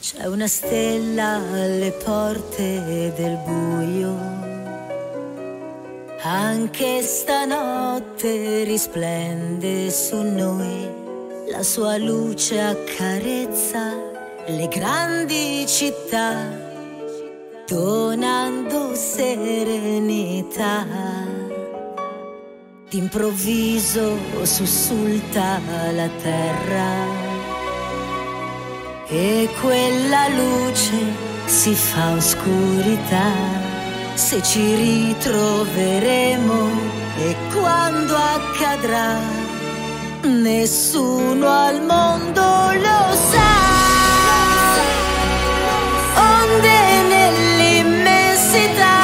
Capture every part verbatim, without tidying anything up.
C'è una stella alle porte del buio, anche stanotte risplende su noi, la sua luce accarezza le grandi città, donando serenità. D'improvviso sussulta la terra e quella luce si fa oscurità. Se ci ritroveremo e quando accadrà, nessuno al mondo lo sa. Onde nell'immensità,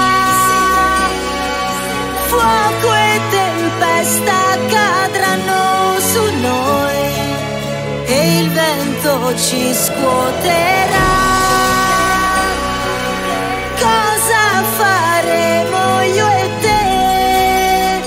fuoco e tempesta cadranno su noi e il vento ci scuoterà. Cosa faremo io e te,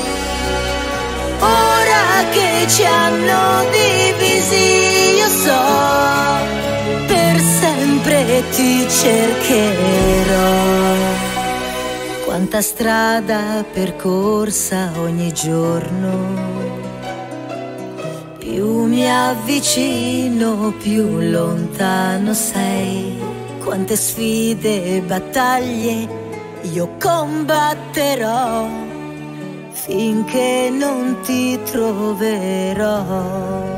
ora che ci hanno divisi? Io so, per sempre ti cercherò. Quanta strada percorsa ogni giorno, più mi avvicino, più lontano sei. Quante sfide e battaglie io combatterò finché non ti troverò.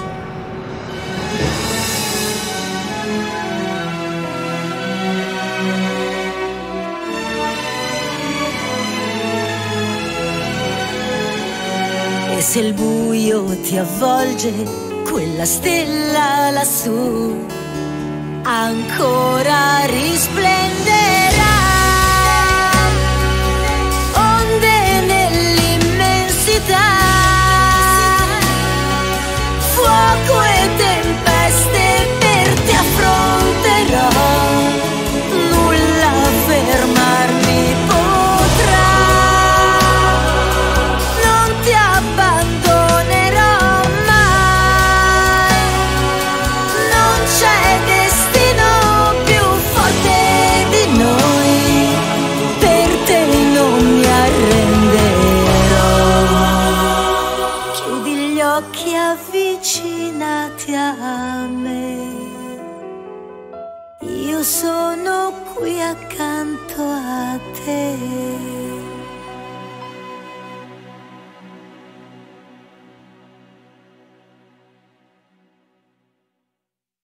E se il buio ti avvolge, quella stella lassù ancora risplenderà. Onde nell'immensità, fuoco e tempeste per te affronterò. Nulla fermarmi potrà. Non ti abbandonerò mai. Non c'è destino più forte di noi. Per te non mi arrenderò. Chiudi gli occhi avvicinati a me. Io sono qui accanto a te.